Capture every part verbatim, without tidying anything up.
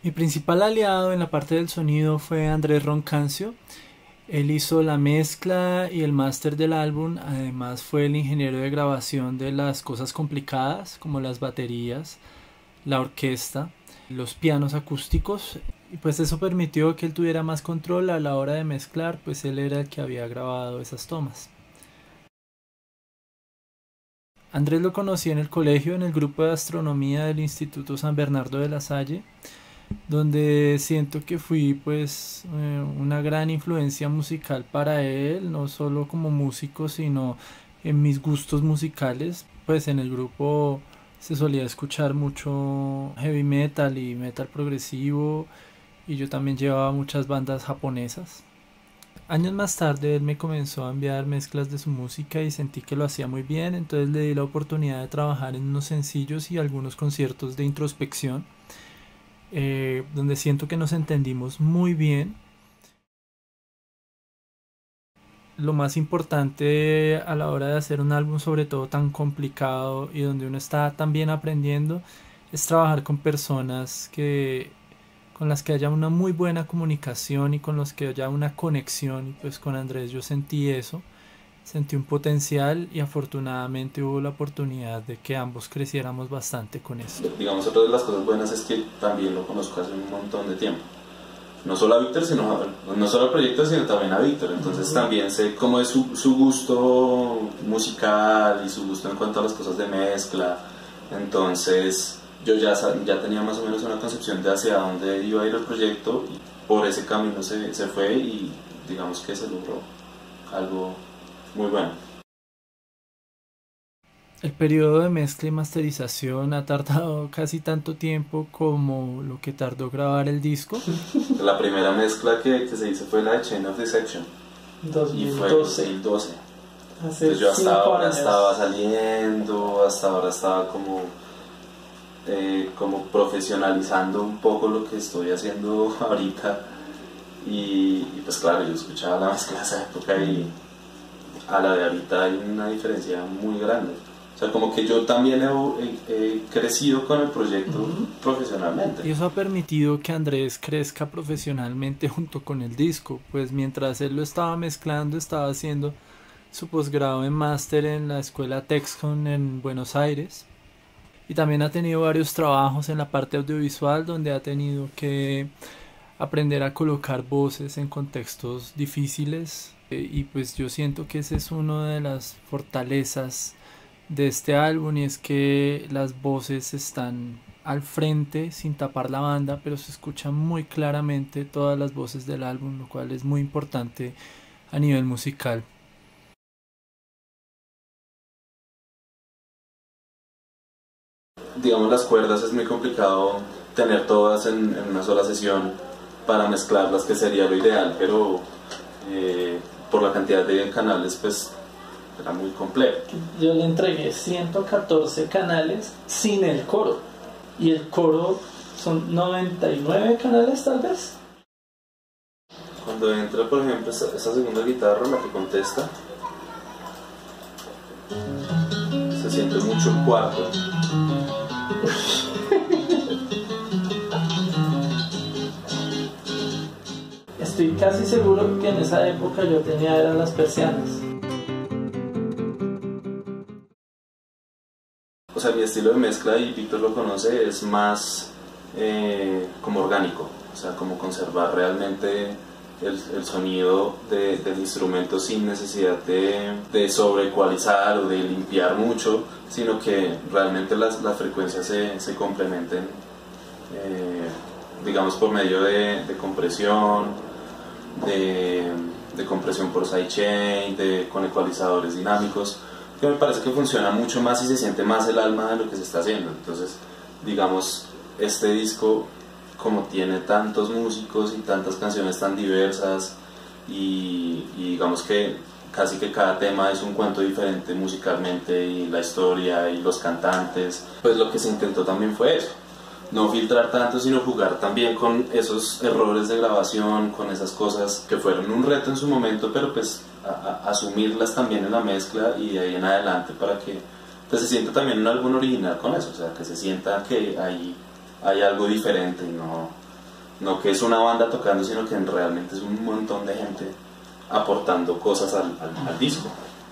Mi principal aliado en la parte del sonido fue Andrés Roncancio. Él hizo la mezcla y el máster del álbum, además fue el ingeniero de grabación de las cosas complicadas como las baterías, la orquesta, los pianos acústicos, y pues eso permitió que él tuviera más control a la hora de mezclar, pues él era el que había grabado esas tomas. Andrés lo conocí en el colegio, en el grupo de astronomía del Instituto San Bernardo de la Salle, donde siento que fui pues eh, una gran influencia musical para él, no solo como músico sino en mis gustos musicales. Pues en el grupo se solía escuchar mucho heavy metal y metal progresivo, y yo también llevaba muchas bandas japonesas. Años más tarde él me comenzó a enviar mezclas de su música y sentí que lo hacía muy bien, entonces le di la oportunidad de trabajar en unos sencillos y algunos conciertos de introspección, Eh, donde siento que nos entendimos muy bien. Lo más importante a la hora de hacer un álbum, sobre todo tan complicado y donde uno está también aprendiendo, es trabajar con personas que, con las que haya una muy buena comunicación y con las que haya una conexión. Y pues con Andrés yo sentí eso, sentí un potencial y afortunadamente hubo la oportunidad de que ambos creciéramos bastante con esto. Digamos, otra de las cosas buenas es que también lo conozco hace un montón de tiempo. No solo a Víctor, sino a, no solo al proyecto, sino también a Víctor. Entonces también sé cómo es su, su gusto musical y su gusto en cuanto a las cosas de mezcla. Entonces yo ya, ya tenía más o menos una concepción de hacia dónde iba a ir el proyecto, y por ese camino se, se fue y digamos que se logró algo muy bueno. El periodo de mezcla y masterización ha tardado casi tanto tiempo como lo que tardó grabar el disco. La primera mezcla que, que se hizo fue la de Chain of Deception dos mil doce. Y fue en dos mil doce. Hace Entonces yo hasta ahora años. estaba saliendo, hasta ahora estaba como, eh, como profesionalizando un poco lo que estoy haciendo ahorita, y, y pues claro, yo escuchaba la mezcla de esa época y a la de ahorita hay una diferencia muy grande. O sea, como que yo también he, he, he crecido con el proyecto uh-huh. profesionalmente. Y eso ha permitido que Andrés crezca profesionalmente junto con el disco, pues mientras él lo estaba mezclando, estaba haciendo su posgrado en máster en la escuela Texcon en Buenos Aires. Y también ha tenido varios trabajos en la parte audiovisual, donde ha tenido que aprender a colocar voces en contextos difíciles. Y pues yo siento que esa es una de las fortalezas de este álbum, y es que las voces están al frente sin tapar la banda, pero se escuchan muy claramente todas las voces del álbum, lo cual es muy importante a nivel musical. Digamos, las cuerdas es muy complicado tener todas en, en una sola sesión para mezclarlas, que sería lo ideal, pero eh, por la cantidad de canales pues era muy complejo. Yo le entregué ciento catorce canales sin el coro, y el coro son noventa y nueve canales tal vez. Cuando entra por ejemplo esa, esa segunda guitarra, la que contesta, se siente mucho el cuarto. Estoy casi seguro que en esa época yo tenía eran las persianas. O sea, mi estilo de mezcla, y Víctor lo conoce, es más eh, como orgánico, o sea, como conservar realmente el, el sonido de, del instrumento sin necesidad de, de sobreecualizar o de limpiar mucho, sino que realmente las, las frecuencias se, se complementen, eh, digamos, por medio de, de compresión, de, de compresión por sidechain, de, con ecualizadores dinámicos, que me parece que funciona mucho más y se siente más el alma de lo que se está haciendo. Entonces, digamos, este disco, como tiene tantos músicos y tantas canciones tan diversas, y, y digamos que casi que cada tema es un cuento diferente musicalmente, y la historia y los cantantes, pues lo que se intentó también fue eso, no filtrar tanto, sino jugar también con esos errores de grabación, con esas cosas que fueron un reto en su momento, pero pues a, a asumirlas también en la mezcla y de ahí en adelante, para que pues, se sienta también un álbum original con eso, o sea, que se sienta que hay, hay algo diferente y no, no que es una banda tocando, sino que realmente es un montón de gente aportando cosas al, al, al disco.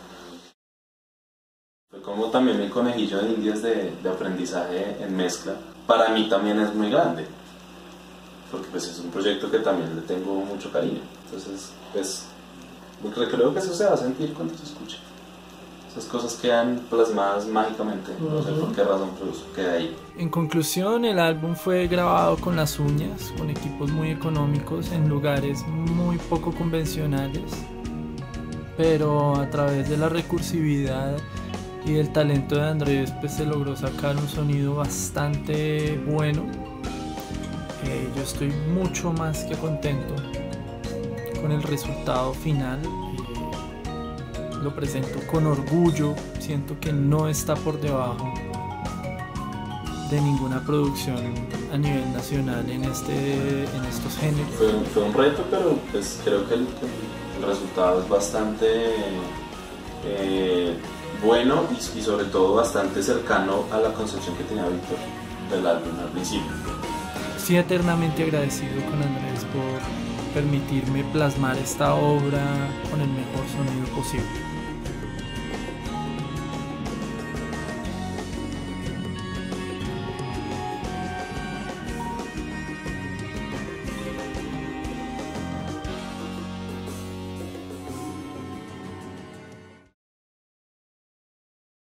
Fue como también mi conejillo de indias de, de aprendizaje en mezcla. Para mí también es muy grande, porque pues es un proyecto que también le tengo mucho cariño. Entonces, pues, creo que eso se va a sentir cuando se escuche. Esas cosas quedan plasmadas mágicamente, no sé por qué razón, pero eso queda ahí. En conclusión, el álbum fue grabado con las uñas, con equipos muy económicos, en lugares muy poco convencionales, pero a través de la recursividad y del talento de Andrés, pues se logró sacar un sonido bastante bueno. Eh, yo estoy mucho más que contento con el resultado final. Eh, lo presento con orgullo, siento que no está por debajo de ninguna producción a nivel nacional en, este, en estos géneros. Fue, fue un reto, pero pues creo que el, el resultado es bastante eh, bueno y, y sobre todo bastante cercano a la concepción que tenía Víctor del álbum al principio. Estoy eternamente agradecido con Andrés por permitirme plasmar esta obra con el mejor sonido posible.